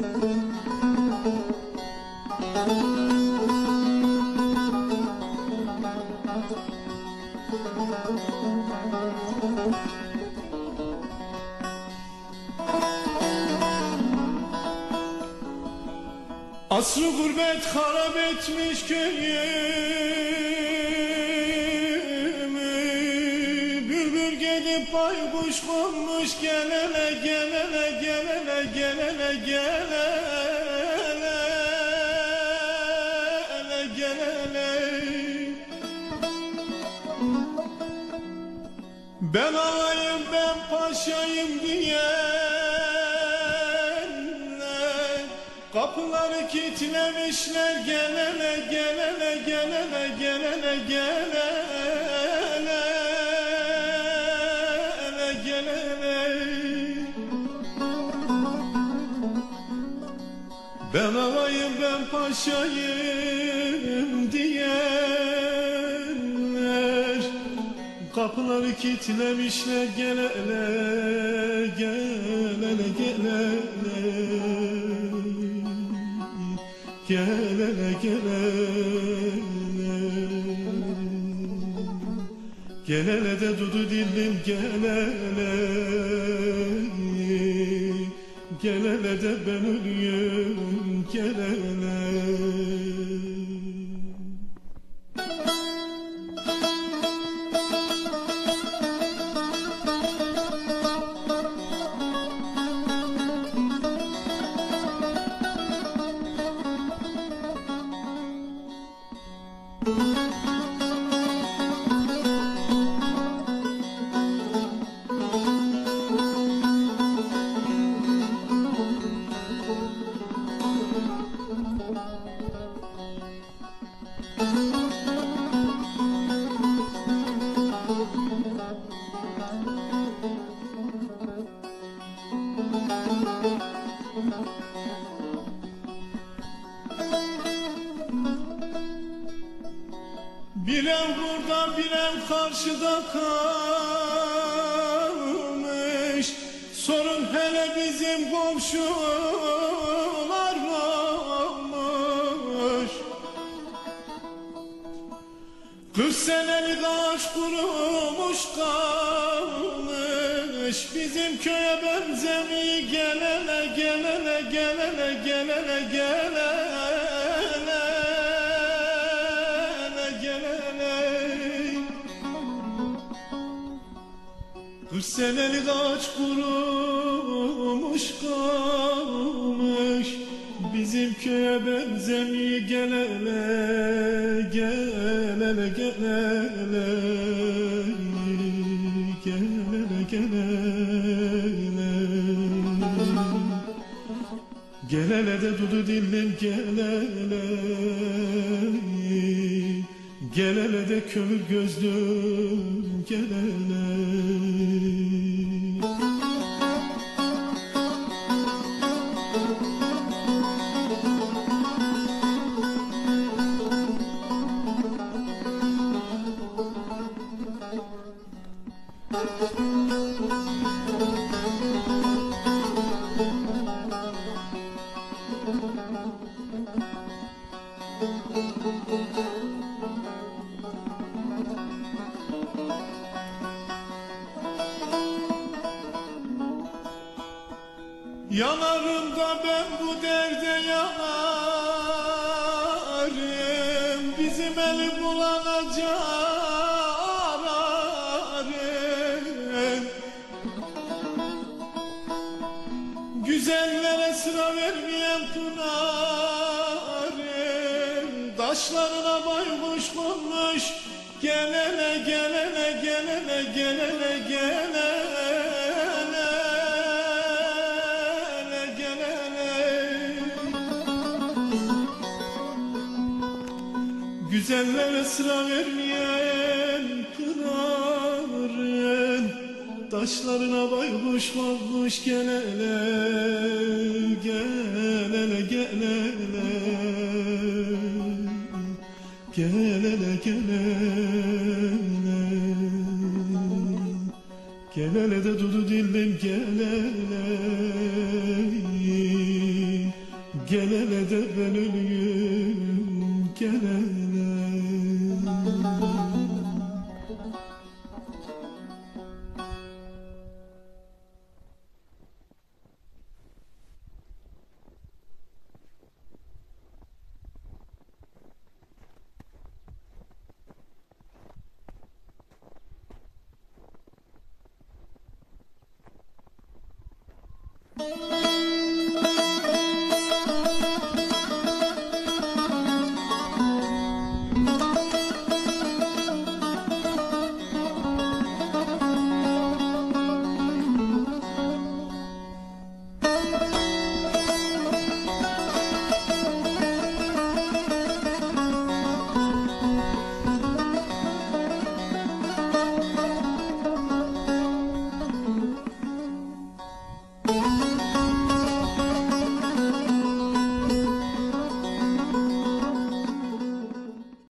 Asrı gurbet harap etmiş köyümü, bülbül gelip baykuş konmuş, gelene gelene gelene gelene gelene gelene. Ben ağayım ben paşayım diye kapıları kilitlemişler, gelene gelene gelene gelene gelene gelene. Ben ağayım ben paşayım diyenler kapıları kilitlemişler, gelene gelene gelene gelene gelene gelene de dudu dillim gelene gelene de ben ölüyüm gelene. Bilen burada bilen karşıda kalmış, sorun hele bizim komşular varmış. 40 senelik ağaç kurumuş kalmış, bizim köye benzemiyor, gelene gelene gelene gelene gelene. Kırk senelik ağaç kurumuş kalmış, bizim köye benzemiyor, gelene gelene gelene gelene gelene gelene de dudu dillim gelene gelene de kömür gözlüm gelene. Yanarım da ben bu derde yanarım, bizim eli bulana cararım. Güzellere sıra vermeyen pınarım, taşlarına baykuş konmuş, gelene gelene gelene gelene gelene. Güzellere sıra vermeyen pınarın, taşlarına baykuş konmuş, gelene gelene gelene gelene gelene gelene de dudu dillim gelene Gel hele de ben öleyim, gel hele.